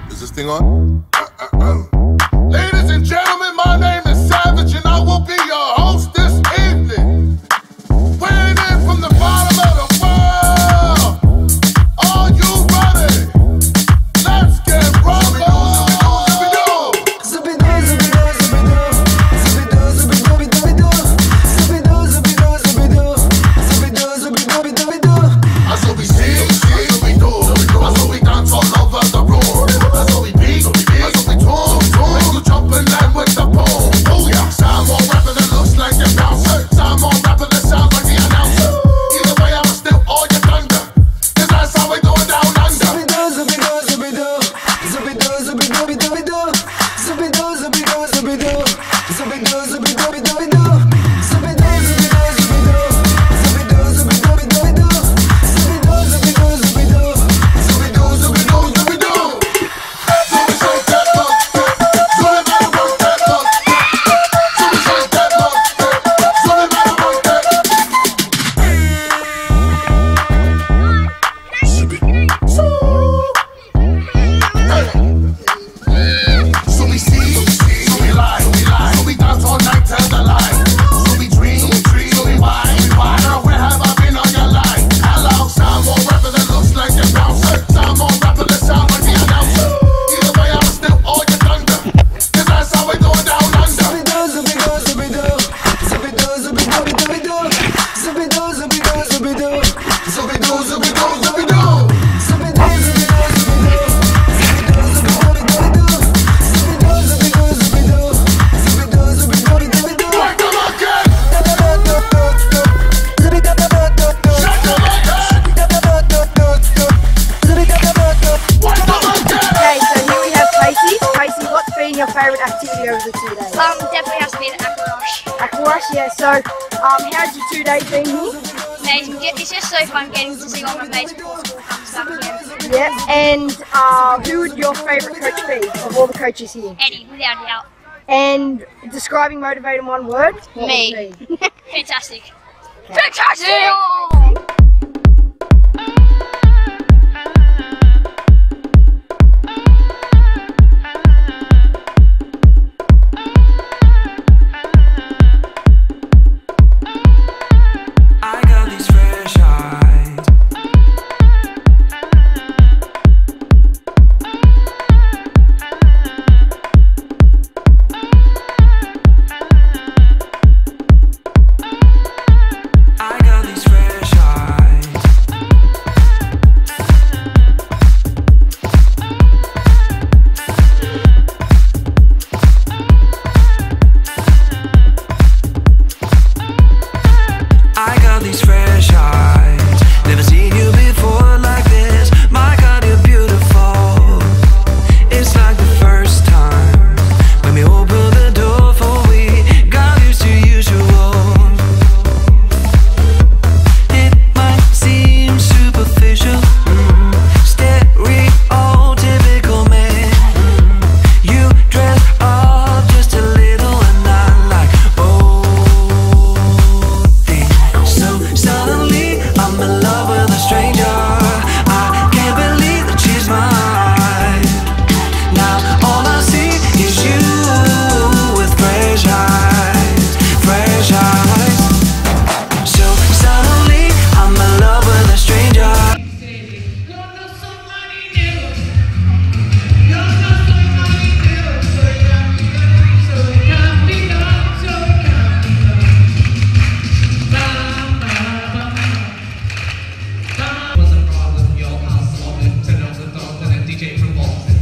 Is this thing on? Ladies and gentlemen, my name is Savage and I will be your host this evening. Weighing in from the bottom of the world. Are you ready? Let's get rolling. Your favourite activity over the 2 days? Definitely has to be the aquarush. Aquarush, yeah. So, how's your 2 days been here? Amazing. It's just so fun getting to see all my mates before school comes back again. Yeah, and who would your favourite coach be of all the coaches here? Eddie, without a doubt. And describing Mtiv8 in one word? Me. Fantastic. Okay. Fantastic! DJ from Boston.